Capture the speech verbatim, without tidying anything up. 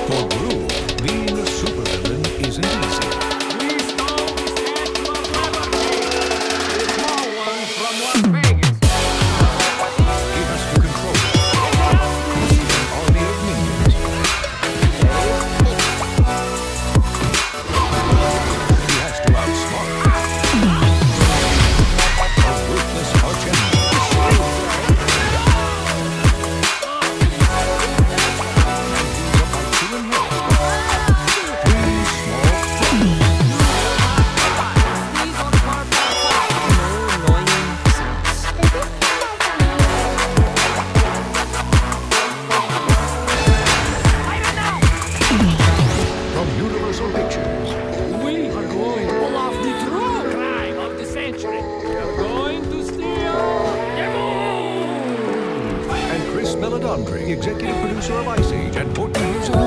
For Gru, being a supervillain isn't easy. We stole the statue of Rappaport, the small one from Las Vegas. He has to control it. An army of minions. He has to outsmart a ruthless archenemy. Executive producer of Ice Age and Portland News and